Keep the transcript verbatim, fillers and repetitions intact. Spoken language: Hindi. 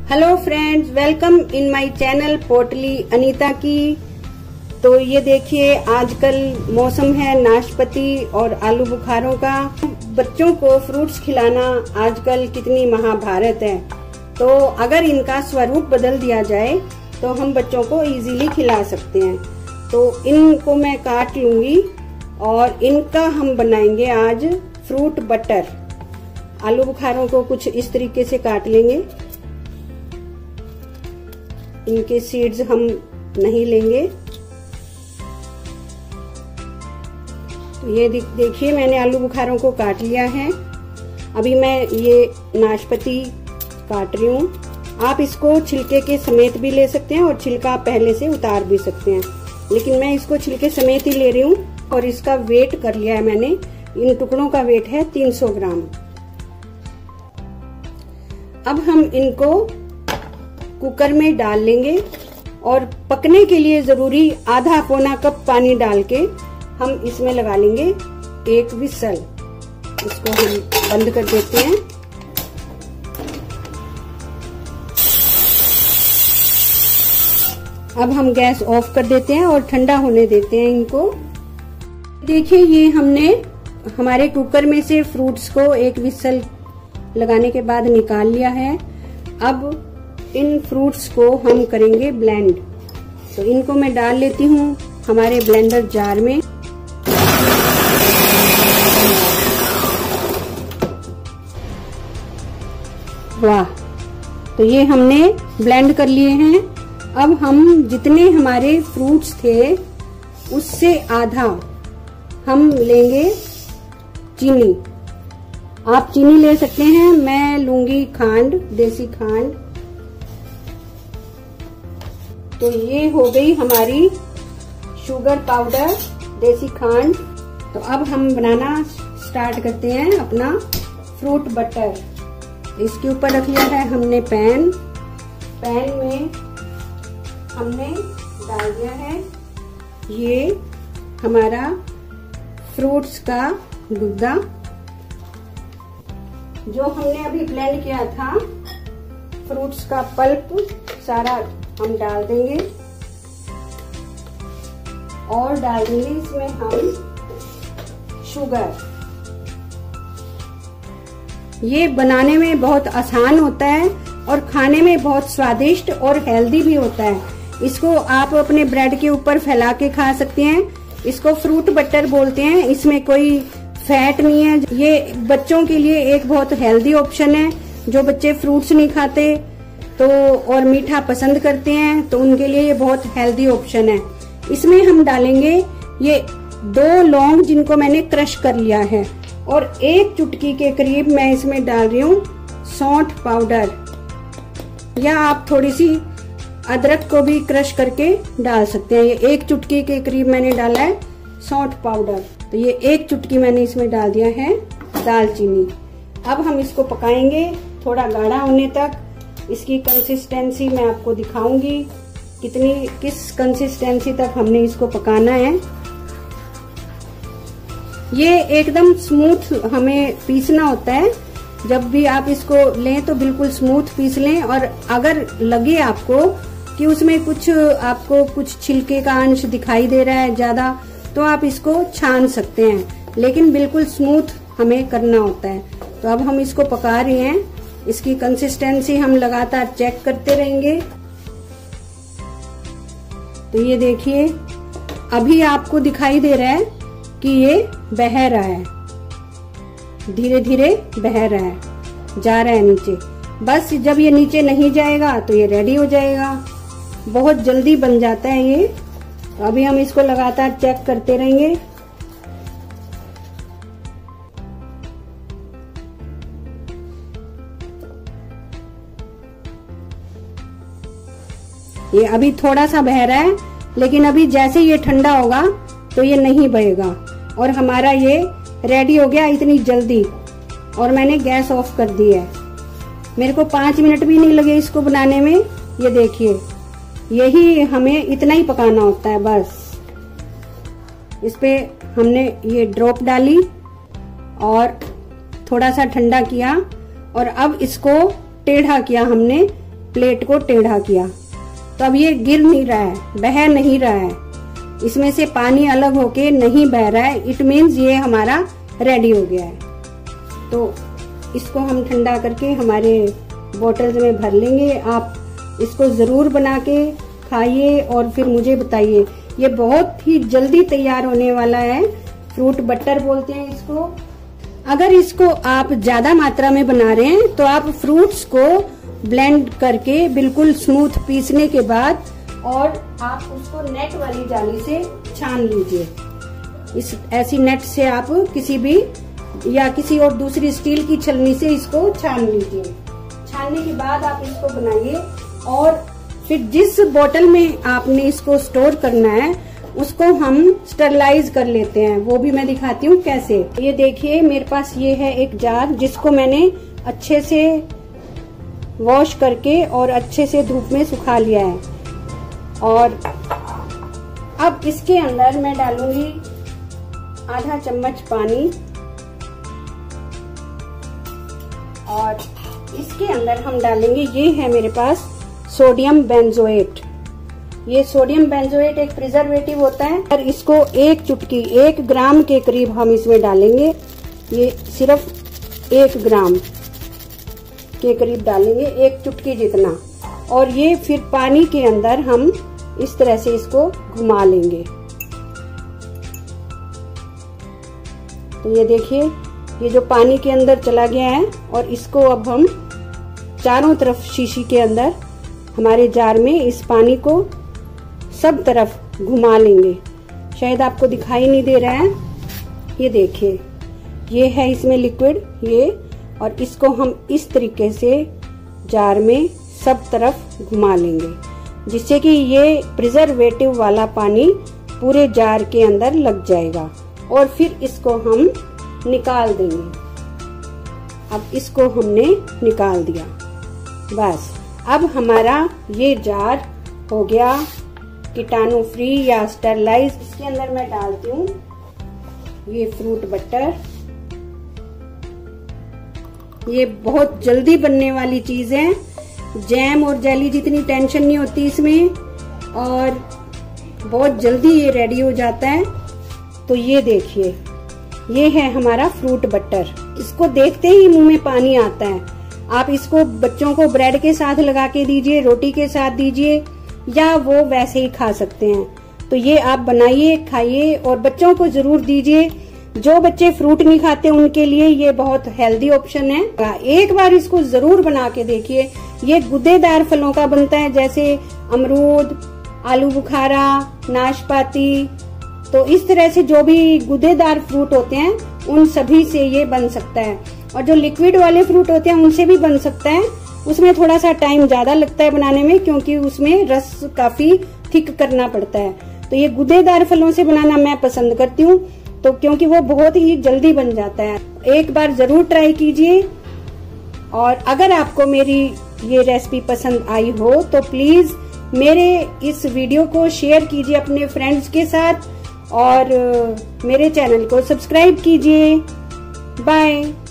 Hello friends, welcome in my channel Potli Anita की। तो ये देखिए, आजकल मौसम है नाशपाती और आलू बुखारों का। बच्चों को फ्रूट्स खिलाना आजकल कितनी महाभारत है। तो अगर इनका स्वरूप बदल दिया जाए तो हम बच्चों को इजीली खिला सकते हैं। तो इनको मैं काट लूंगी और इनका हम बनाएंगे आज फ्रूट बटर। आलू बुखारों को कुछ इस तरीके से काट लेंगे। इनके सीड्स हम नहीं लेंगे। तो ये देखिए, मैंने आलू बुखारों को काट लिया है। अभी मैं ये नाशपाती काट रही हूँ। आप इसको छिलके के समेत भी ले सकते हैं और छिलका पहले से उतार भी सकते हैं, लेकिन मैं इसको छिलके समेत ही ले रही हूँ। और इसका वेट कर लिया है मैंने। इन टुकड़ों का वेट है तीन सौ ग्राम। अब हम इनको कुकर में डाल लेंगे और पकने के लिए जरूरी आधा पौना कप पानी डाल के हम इसमें लगा लेंगे एक विसल। इसको हम बंद कर देते हैं। अब हम गैस ऑफ कर देते हैं और ठंडा होने देते हैं इनको। देखिए, ये हमने हमारे कुकर में से फ्रूट्स को एक विसल लगाने के बाद निकाल लिया है। अब इन फ्रूट्स को हम करेंगे ब्लेंड। तो इनको मैं डाल लेती हूँ हमारे ब्लेंडर जार में। वाह, तो ये हमने ब्लेंड कर लिए हैं। अब हम जितने हमारे फ्रूट्स थे उससे आधा हम लेंगे चीनी। आप चीनी ले सकते हैं, मैं लूंगी खांड, देसी खांड। तो ये हो गई हमारी शुगर पाउडर, देसी खांड। तो अब हम बनाना स्टार्ट करते हैं अपना फ्रूट बटर। इसके ऊपर रख लिया है हमने पैन। पैन में हमने डाल दिया है ये हमारा फ्रूट्स का गुद्दा, जो हमने अभी ब्लेंड किया था। फ्रूट्स का पल्प सारा हम डाल देंगे और डाल देंगे इसमें हम शुगर। ये बनाने में बहुत आसान होता है और खाने में बहुत स्वादिष्ट और हेल्दी भी होता है। इसको आप अपने ब्रेड के ऊपर फैला के खा सकते हैं। इसको फ्रूट बटर बोलते हैं। इसमें कोई फैट नहीं है। ये बच्चों के लिए एक बहुत हेल्दी ऑप्शन है। जो बच्चे फ्रूट्स नहीं खाते तो और मीठा पसंद करते हैं तो उनके लिए ये बहुत हेल्दी ऑप्शन है। इसमें हम डालेंगे ये दो लौंग, जिनको मैंने क्रश कर लिया है, और एक चुटकी के करीब मैं इसमें डाल रही हूँ सौंठ पाउडर, या आप थोड़ी सी अदरक को भी क्रश करके डाल सकते हैं। ये एक चुटकी के करीब मैंने डाला है सौंठ पाउडर। तो ये एक चुटकी मैंने इसमें डाल दिया है दालचीनी। अब हम इसको पकाएंगे थोड़ा गाढ़ा होने तक। इसकी कंसिस्टेंसी मैं आपको दिखाऊंगी कितनी किस कंसिस्टेंसी तक हमने इसको पकाना है। ये एकदम स्मूथ हमें पीसना होता है। जब भी आप इसको लें तो बिल्कुल स्मूथ पीस लें। और अगर लगे आपको कि उसमें कुछ आपको कुछ छिलके का अंश दिखाई दे रहा है ज्यादा, तो आप इसको छान सकते हैं, लेकिन बिल्कुल स्मूथ हमें करना होता है। तो अब हम इसको पका रहे हैं। इसकी कंसिस्टेंसी हम लगातार चेक करते रहेंगे। तो ये देखिए, अभी आपको दिखाई दे रहा है कि ये बह रहा है, धीरे धीरे बह रहा है, जा रहा है नीचे। बस जब ये नीचे नहीं जाएगा तो ये रेडी हो जाएगा। बहुत जल्दी बन जाता है ये। तो अभी हम इसको लगातार चेक करते रहेंगे। ये अभी थोड़ा सा बह रहा है, लेकिन अभी जैसे ये ठंडा होगा तो ये नहीं बहेगा। और हमारा ये रेडी हो गया इतनी जल्दी। और मैंने गैस ऑफ कर दी है। मेरे को पांच मिनट भी नहीं लगे इसको बनाने में। ये देखिए, यही हमें इतना ही पकाना होता है बस। इस पे हमने ये ड्रॉप डाली और थोड़ा सा ठंडा किया और अब इसको टेढ़ा किया हमने प्लेट को टेढ़ा किया, तो अब ये गिर नहीं रहा है, बह नहीं रहा है, इसमें से पानी अलग होके नहीं बह रहा है। इट मीन्स ये हमारा रेडी हो गया है। तो इसको हम ठंडा करके हमारे बॉटल्स में भर लेंगे। आप इसको जरूर बना के खाइए और फिर मुझे बताइए। ये बहुत ही जल्दी तैयार होने वाला है, फ्रूट बटर बोलते हैं इसको। अगर इसको आप ज्यादा मात्रा में बना रहे हैं तो आप फ्रूट्स को ब्लेंड करके बिल्कुल स्मूथ पीसने के बाद और आप उसको नेट वाली जाली से छान लीजिए। इस ऐसी नेट से आप किसी भी या किसी और दूसरी स्टील की छलनी से इसको छान लीजिए। छानने के बाद आप इसको बनाइए और फिर जिस बोतल में आपने इसको स्टोर करना है उसको हम स्टरलाइज कर लेते हैं। वो भी मैं दिखाती हूँ कैसे। ये देखिए मेरे पास ये है एक जार जिसको मैंने अच्छे से वॉश करके और अच्छे से धूप में सुखा लिया है। और अब इसके अंदर मैं डालूंगी आधा चम्मच पानी और इसके अंदर हम डालेंगे, ये है मेरे पास सोडियम बेंजोएट। ये सोडियम बेंजोएट एक प्रिजर्वेटिव होता है और इसको एक चुटकी एक ग्राम के करीब हम इसमें डालेंगे। ये सिर्फ एक ग्राम के करीब डालेंगे, एक चुटकी जितना। और ये फिर पानी के अंदर हम इस तरह से इसको घुमा लेंगे। तो ये देखिए ये जो पानी के अंदर चला गया है और इसको अब हम चारों तरफ शीशी के अंदर हमारे जार में इस पानी को सब तरफ घुमा लेंगे। शायद आपको दिखाई नहीं दे रहा है, ये देखिए ये है इसमें लिक्विड ये, और इसको हम इस तरीके से जार में सब तरफ घुमा लेंगे जिससे कि ये प्रिजर्वेटिव वाला पानी पूरे जार के अंदर लग जाएगा। और फिर इसको हम निकाल देंगे। अब इसको हमने निकाल दिया, बस अब हमारा ये जार हो गया कीटाणु फ्री या स्टरलाइज। इसके अंदर मैं डालती हूँ ये फ्रूट बटर। ये बहुत जल्दी बनने वाली चीज है, जैम और जेली जितनी टेंशन नहीं होती इसमें और बहुत जल्दी ये रेडी हो जाता है। तो ये देखिए ये है हमारा फ्रूट बटर। इसको देखते ही मुंह में पानी आता है। आप इसको बच्चों को ब्रेड के साथ लगा के दीजिए, रोटी के साथ दीजिए या वो वैसे ही खा सकते हैं। तो ये आप बनाइए, खाइए और बच्चों को जरूर दीजिए। जो बच्चे फ्रूट नहीं खाते उनके लिए ये बहुत हेल्दी ऑप्शन है। एक बार इसको जरूर बना के देखिए। ये गुद्देदार फलों का बनता है जैसे अमरूद, आलू बुखारा, नाशपाती। तो इस तरह से जो भी गुद्देदार फ्रूट होते हैं उन सभी से ये बन सकता है। और जो लिक्विड वाले फ्रूट होते हैं उनसे भी बन सकता है। उसमें थोड़ा सा टाइम ज्यादा लगता है बनाने में क्योंकि उसमें रस काफी थिक करना पड़ता है। तो ये गुद्देदार फलों से बनाना मैं पसंद करती हूँ तो क्योंकि वो बहुत ही जल्दी बन जाता है। एक बार जरूर ट्राई कीजिए। और अगर आपको मेरी ये रेसिपी पसंद आई हो तो प्लीज मेरे इस वीडियो को शेयर कीजिए अपने फ्रेंड्स के साथ और मेरे चैनल को सब्सक्राइब कीजिए। बाय।